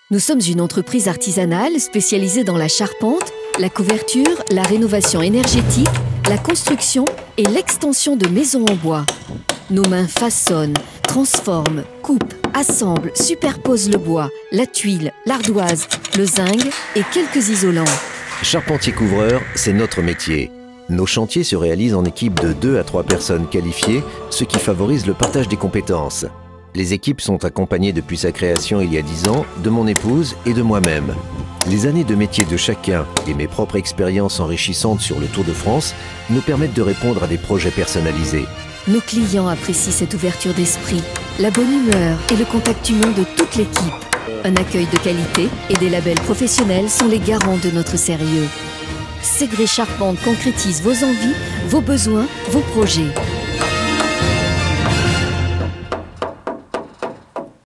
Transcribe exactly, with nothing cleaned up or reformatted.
Nous sommes une entreprise artisanale spécialisée dans la charpente, la couverture, la rénovation énergétique, la construction et l'extension de maisons en bois. Nos mains façonnent, transforment, coupent, assemblent, superposent le bois, la tuile, l'ardoise, le zinc et quelques isolants. Charpentier-couvreur, c'est notre métier. Nos chantiers se réalisent en équipe de deux à trois personnes qualifiées, ce qui favorise le partage des compétences. Les équipes sont accompagnées depuis sa création il y a dix ans de mon épouse et de moi-même. Les années de métier de chacun et mes propres expériences enrichissantes sur le Tour de France nous permettent de répondre à des projets personnalisés. Nos clients apprécient cette ouverture d'esprit, la bonne humeur et le contact humain de toute l'équipe. Un accueil de qualité et des labels professionnels sont les garants de notre sérieux. Ségré Charpente concrétise vos envies, vos besoins, vos projets.